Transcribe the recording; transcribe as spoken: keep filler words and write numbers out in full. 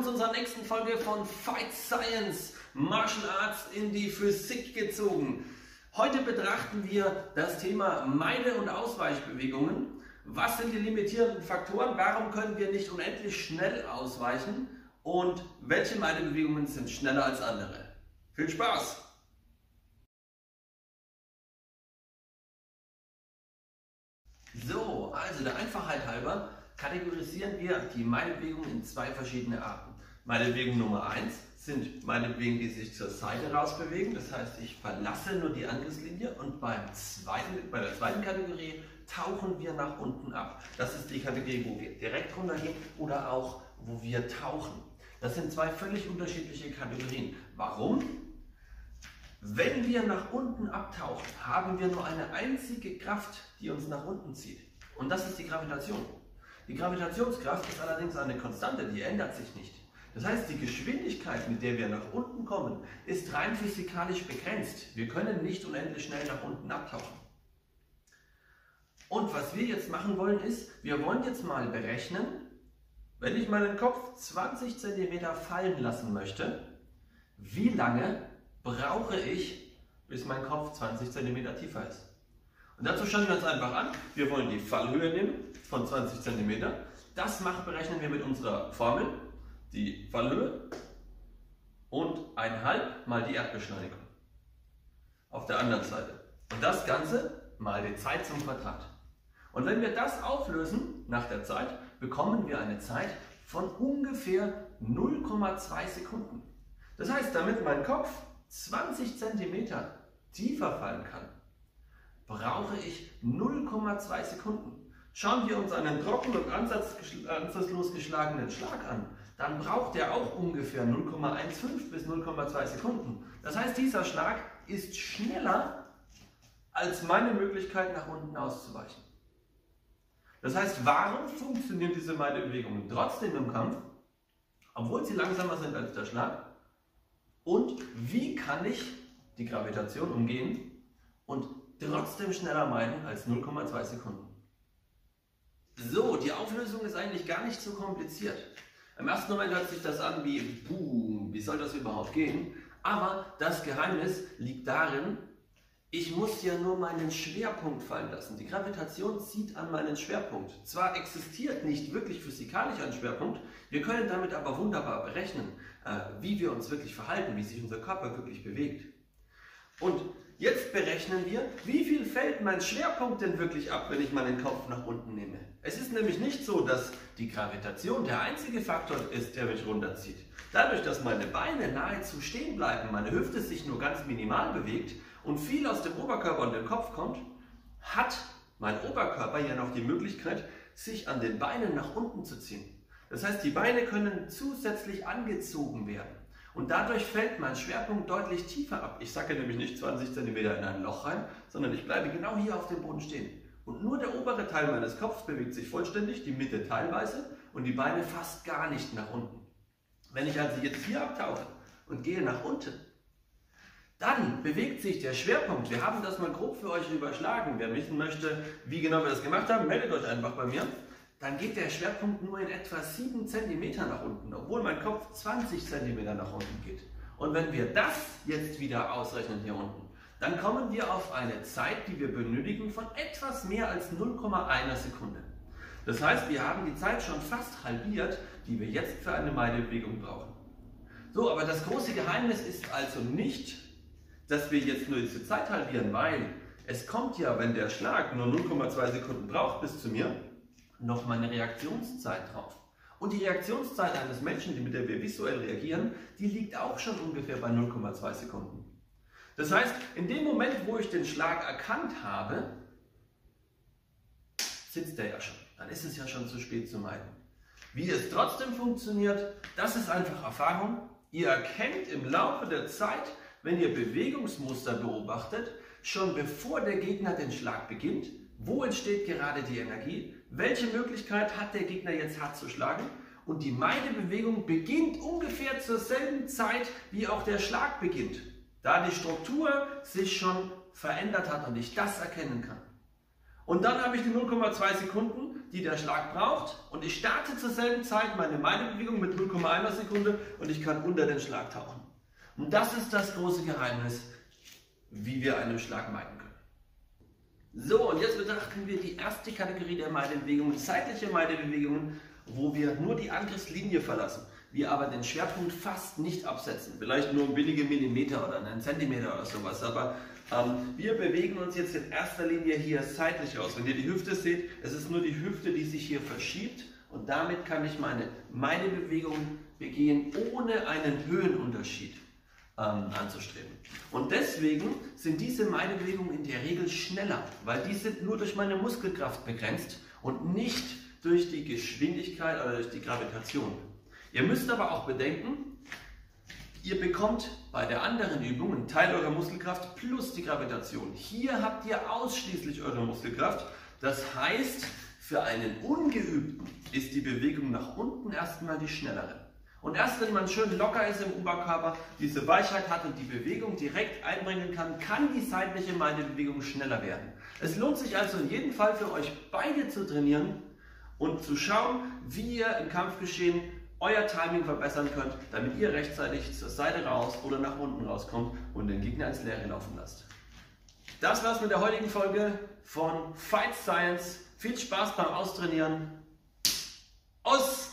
zu unserer nächsten Folge von Fight Science, Martial Arts in die Physik gezogen. Heute betrachten wir das Thema Meide- und Ausweichbewegungen. Was sind die limitierenden Faktoren? Warum können wir nicht unendlich schnell ausweichen? Und welche Meidebewegungen sind schneller als andere? Viel Spaß! So, also der Einfachheit halber kategorisieren wir die Meidebewegungen in zwei verschiedene Arten. Meidebewegung Nummer eins sind Meidebewegungen, die sich zur Seite raus bewegen. Das heißt, ich verlasse nur die Angriffslinie, und beim zweiten, bei der zweiten Kategorie tauchen wir nach unten ab. Das ist die Kategorie, wo wir direkt runtergehen oder auch, wo wir tauchen. Das sind zwei völlig unterschiedliche Kategorien. Warum? Wenn wir nach unten abtauchen, haben wir nur eine einzige Kraft, die uns nach unten zieht. Und das ist die Gravitation. Die Gravitationskraft ist allerdings eine Konstante, die ändert sich nicht. Das heißt, die Geschwindigkeit, mit der wir nach unten kommen, ist rein physikalisch begrenzt. Wir können nicht unendlich schnell nach unten abtauchen. Und was wir jetzt machen wollen ist, wir wollen jetzt mal berechnen, wenn ich meinen Kopf zwanzig Zentimeter fallen lassen möchte, wie lange brauche ich, bis mein Kopf zwanzig Zentimeter tiefer ist. Und dazu schauen wir uns einfach an, wir wollen die Fallhöhe nehmen von zwanzig Zentimeter. Das machen, berechnen wir mit unserer Formel, die Fallhöhe und ein Halb mal die Erdbeschleunigung auf der anderen Seite. Und das Ganze mal die Zeit zum Quadrat. Und wenn wir das auflösen nach der Zeit, bekommen wir eine Zeit von ungefähr null Komma zwei Sekunden. Das heißt, damit mein Kopf zwanzig Zentimeter tiefer fallen kann, brauche ich null Komma zwei Sekunden. Schauen wir uns einen trockenen und ansatzlos geschlagenen Schlag an, dann braucht er auch ungefähr null Komma fünfzehn bis null Komma zwei Sekunden. Das heißt, dieser Schlag ist schneller als meine Möglichkeit, nach unten auszuweichen. Das heißt, warum funktionieren diese Meidebewegungen trotzdem im Kampf, obwohl sie langsamer sind als der Schlag? Und wie kann ich die Gravitation umgehen und trotzdem schneller meiden als null Komma zwei Sekunden? So, die Auflösung ist eigentlich gar nicht so kompliziert. Im ersten Moment hört sich das an wie, boom, wie soll das überhaupt gehen? Aber das Geheimnis liegt darin, ich muss ja nur meinen Schwerpunkt fallen lassen. Die Gravitation zieht an meinen Schwerpunkt. Zwar existiert nicht wirklich physikalisch ein Schwerpunkt, wir können damit aber wunderbar berechnen, wie wir uns wirklich verhalten, wie sich unser Körper wirklich bewegt. Und jetzt berechnen wir, wie viel fällt mein Schwerpunkt denn wirklich ab, wenn ich meinen Kopf nach unten nehme. Es ist nämlich nicht so, dass die Gravitation der einzige Faktor ist, der mich runterzieht. Dadurch, dass meine Beine nahezu stehen bleiben, meine Hüfte sich nur ganz minimal bewegt und viel aus dem Oberkörper und dem Kopf kommt, hat mein Oberkörper ja noch die Möglichkeit, sich an den Beinen nach unten zu ziehen. Das heißt, die Beine können zusätzlich angezogen werden. Und dadurch fällt mein Schwerpunkt deutlich tiefer ab. Ich sacke nämlich nicht zwanzig Zentimeter in ein Loch rein, sondern ich bleibe genau hier auf dem Boden stehen. Und nur der obere Teil meines Kopfs bewegt sich vollständig, die Mitte teilweise und die Beine fast gar nicht nach unten. Wenn ich also jetzt hier abtauche und gehe nach unten, dann bewegt sich der Schwerpunkt. Wir haben das mal grob für euch überschlagen. Wer wissen möchte, wie genau wir das gemacht haben, meldet euch einfach bei mir. Dann geht der Schwerpunkt nur in etwa sieben Zentimeter nach unten, obwohl mein Kopf zwanzig Zentimeter nach unten geht. Und wenn wir das jetzt wieder ausrechnen hier unten, dann kommen wir auf eine Zeit, die wir benötigen, von etwas mehr als null Komma eins Sekunde. Das heißt, wir haben die Zeit schon fast halbiert, die wir jetzt für eine Meidebewegung brauchen. So, aber das große Geheimnis ist also nicht, dass wir jetzt nur diese Zeit halbieren, weil es kommt ja, wenn der Schlag nur null Komma zwei Sekunden braucht bis zu mir, noch meine Reaktionszeit drauf. Und die Reaktionszeit eines Menschen, mit der wir visuell reagieren, die liegt auch schon ungefähr bei null Komma zwei Sekunden. Das heißt, in dem Moment, wo ich den Schlag erkannt habe, sitzt er ja schon. Dann ist es ja schon zu spät zu meiden. Wie es trotzdem funktioniert, das ist einfach Erfahrung. Ihr erkennt im Laufe der Zeit, wenn ihr Bewegungsmuster beobachtet, schon bevor der Gegner den Schlag beginnt, wo entsteht gerade die Energie, welche Möglichkeit hat der Gegner jetzt hart zu schlagen, und die Meidebewegung beginnt ungefähr zur selben Zeit, wie auch der Schlag beginnt, da die Struktur sich schon verändert hat und ich das erkennen kann. Und dann habe ich die null Komma zwei Sekunden, die der Schlag braucht. Und ich starte zur selben Zeit meine Meidebewegung mit null Komma eins Sekunde und ich kann unter den Schlag tauchen. Und das ist das große Geheimnis, wie wir einen Schlag meiden können. So, und jetzt betrachten wir die erste Kategorie der Meidebewegungen, zeitliche Meidebewegungen, wo wir nur die Angriffslinie verlassen, wir aber den Schwerpunkt fast nicht absetzen, vielleicht nur um wenige Millimeter oder einen Zentimeter oder sowas, aber ähm, wir bewegen uns jetzt in erster Linie hier seitlich aus. Wenn ihr die Hüfte seht, es ist nur die Hüfte, die sich hier verschiebt und damit kann ich meine Meidebewegungen begehen, ohne einen Höhenunterschied ähm, anzustreben. Und deswegen sind diese Meidebewegungen in der Regel schneller, weil die sind nur durch meine Muskelkraft begrenzt und nicht durch die Geschwindigkeit oder durch die Gravitation. Ihr müsst aber auch bedenken, ihr bekommt bei der anderen Übung einen Teil eurer Muskelkraft plus die Gravitation. Hier habt ihr ausschließlich eure Muskelkraft. Das heißt, für einen Ungeübten ist die Bewegung nach unten erstmal die schnellere. Und erst wenn man schön locker ist im Oberkörper, diese Weichheit hat und die Bewegung direkt einbringen kann, kann die seitliche Meidebewegung schneller werden. Es lohnt sich also in jedem Fall für euch beide zu trainieren und zu schauen, wie ihr im Kampfgeschehen euer Timing verbessern könnt, damit ihr rechtzeitig zur Seite raus oder nach unten rauskommt und den Gegner ins Leere laufen lasst. Das war's mit der heutigen Folge von Fight Science. Viel Spaß beim Austrainieren. Aus!